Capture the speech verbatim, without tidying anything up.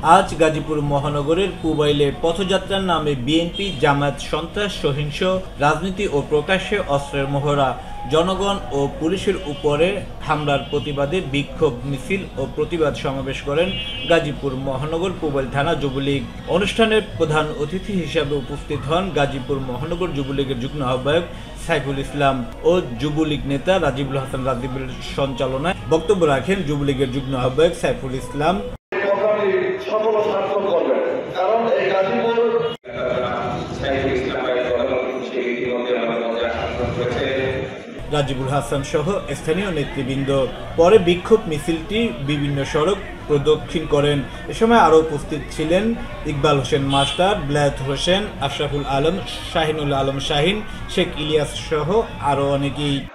আজ গাজীপুর মহানগরের পুবাইলে পথযাত্রার নামে বিএনপি জামায়াত সন্ত্রাস সহিংস রাজনীতি ও প্রকাশ্যে অস্ত্রের মহড়া জনগণ ও পুলিশের উপরে হামলার প্রতিবাদে বিক্ষোভ মিছিল ও প্রতিবাদ সমাবেশ করেন গাজীপুর মহানগর পুবাইল থানা যুবলীগ। অনুষ্ঠানের প্রধান অতিথি হিসেবে উপস্থিত হন গাজীপুর মহানগর যুবলীগের যুগ্ম আহ্বায়ক সাইফুল ইসলাম ও যুবলীগ নেতা রাজিবুল হাসান রাজিবের সঞ্চালনায় বক্তব্য রাখেন যুবলীগের যুগ্ম আহ্বায়ক সাইফুল ইসলাম। রাজিবুল হাসান সহ স্থানীয় নেতৃবৃন্দ পরে বিক্ষোভ মিছিলটি বিভিন্ন সড়ক প্রদক্ষিণ করেন। এ সময় আরও উপস্থিত ছিলেন ইকবাল হোসেন মাস্টার, বেলায়েত হোসেন, আশরাফুল আলম, শাহিনুল আলম শাহিন, শেখ ইলিয়াস সহ আরও অনেকেই।